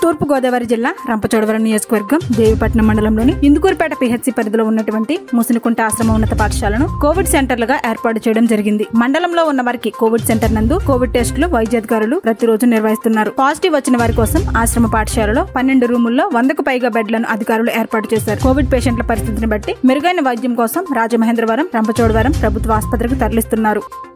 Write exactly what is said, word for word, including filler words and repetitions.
తూర్పు గోదావరి జిల్లా రంపచోడవరం నియోజకవర్గం దేవిపట్నం మండలంలోని ఇందుకూరుపేట పిహెచ్సి పరిధిలో ఉన్నటువంటి ముసినికుంట ఆశ్రమ ఉన్నత పాఠశాలను కోవిడ్ సెంటర్లుగా ఏర్పాటు చేయడం జరిగింది. మండలంలో ఉన్న వారికి కోవిడ్ సెంటర్ నందు కోవిడ్ టెస్టులు వైద్యాధికారులు ప్రతిరోజు నిర్వహిస్తున్నారు. పాజిటివ్ వచ్చిన వారి కోసం ఆశ్రమ పాఠశాలలో పన్నెండు రూముల్లో వందకు పైగా బెడ్లను అధికారులు ఏర్పాటు చేశారు. కోవిడ్ పేషెంట్ల పరిస్థితిని బట్టి మెరుగైన వైద్యం కోసం రాజమహేంద్రవరం, రంపచోడవరం ప్రభుత్వ ఆసుపత్రికి తరలిస్తున్నారు.